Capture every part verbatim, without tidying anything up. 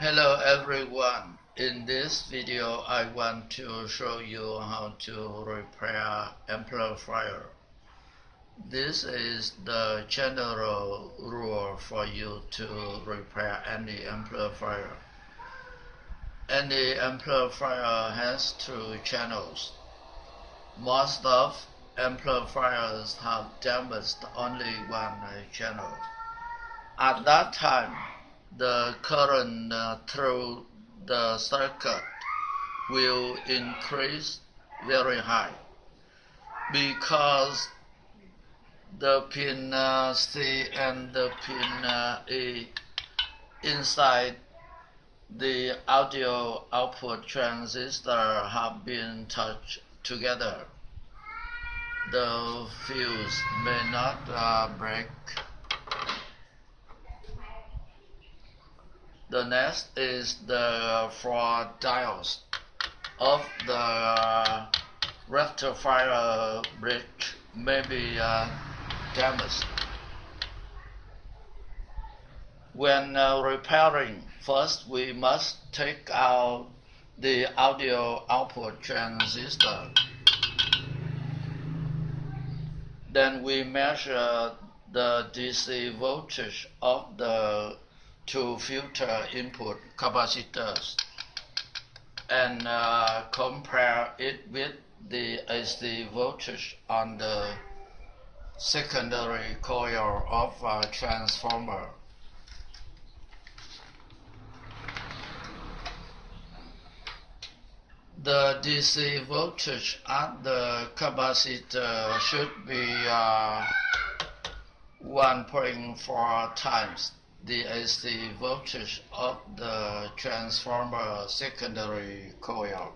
Hello everyone. In this video I want to show you how to repair amplifier. This is the general rule for you to repair any amplifier. Any amplifier has two channels. Most of amplifiers have damaged only one channel. At that time, the current uh, through the circuit will increase very high because the pin uh, C and the pin uh, E inside the audio output transistor have been touched together. The fuse may not uh, break. The next is the four diodes of the rectifier bridge may be uh, damaged. When uh, repairing, first we must take out the audio output transistor. Then we measure the D C voltage of the two filter input capacitors and uh, compare it with the A C voltage on the secondary coil of a transformer. The D C voltage at the capacitor should be uh, one point four times the A C voltage of the transformer secondary coil.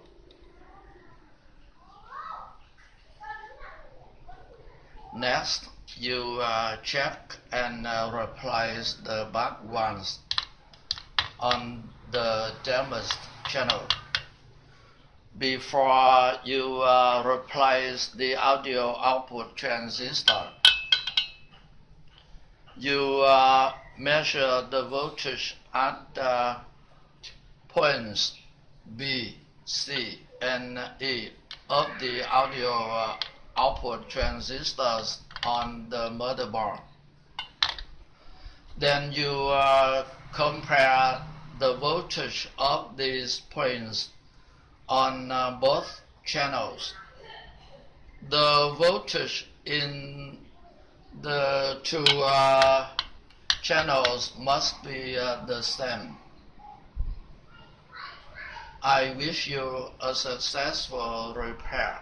Next, you uh, check and uh, replace the back ones on the damaged channel. Before you uh, replace the audio output transistor, you uh, measure the voltage at uh, points B, C, and E of the audio uh, output transistors on the motherboard. Then you uh, compare the voltage of these points on uh, both channels. The voltage in the two uh, channels must be uh, the same. I wish you a successful repair.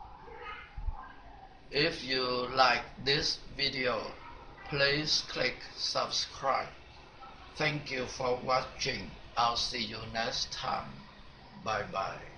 If you like this video, please click subscribe. Thank you for watching. I'll see you next time. Bye bye.